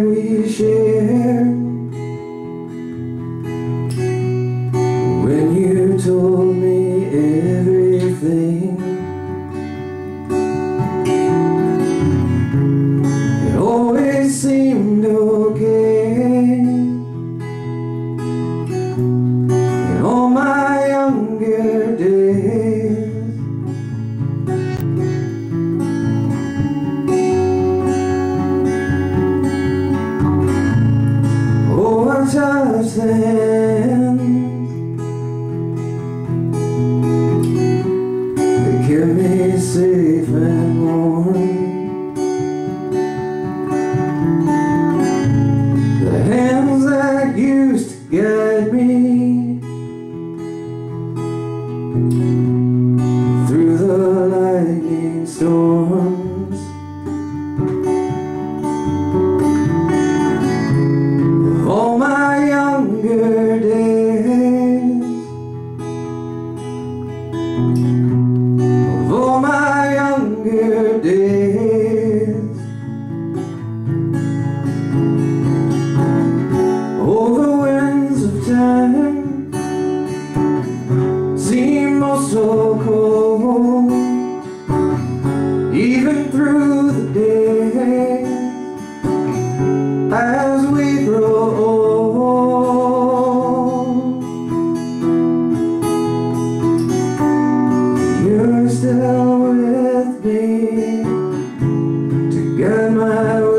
we shared when you told me everything. It always seemed okay in all my younger days. Touch the hands that kept me safe and warm, the hands that used to guide me through the lightning storms. All my younger days, of all my younger days, all the winds of time seem oh so cold, even through the day as we grow old. You're still with me to guide my way.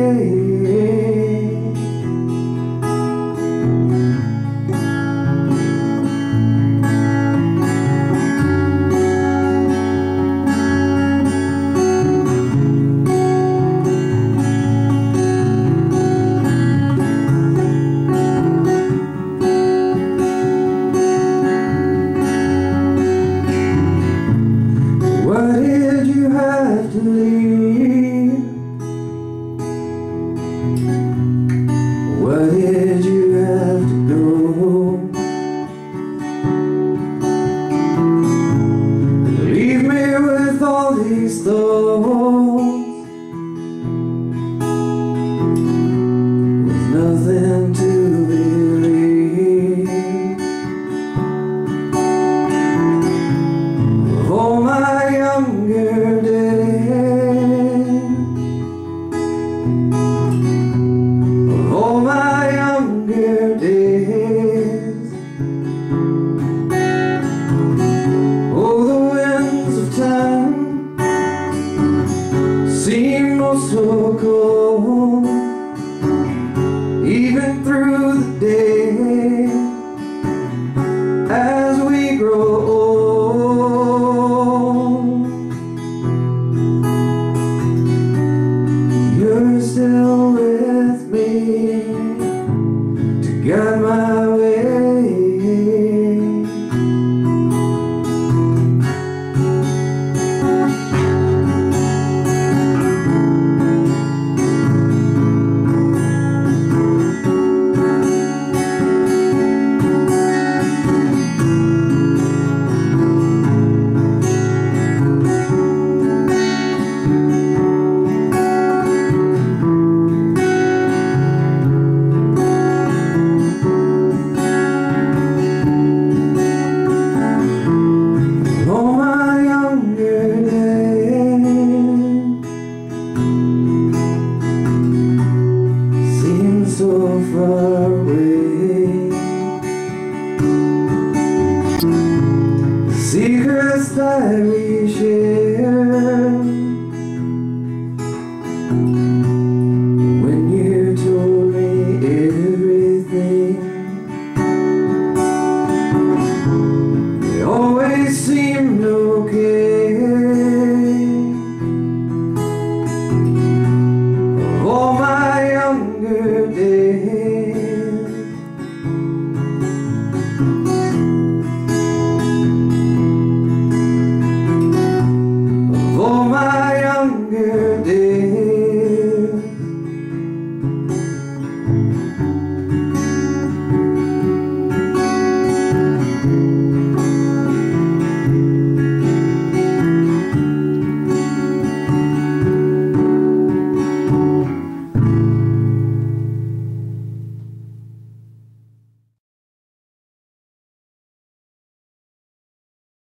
Why did you have to leave? Why did you have to go? And leave me with all these thoughts, with nothing to believe. Of all my younger days, of all my younger days, oh, the winds of time seem oh so cold.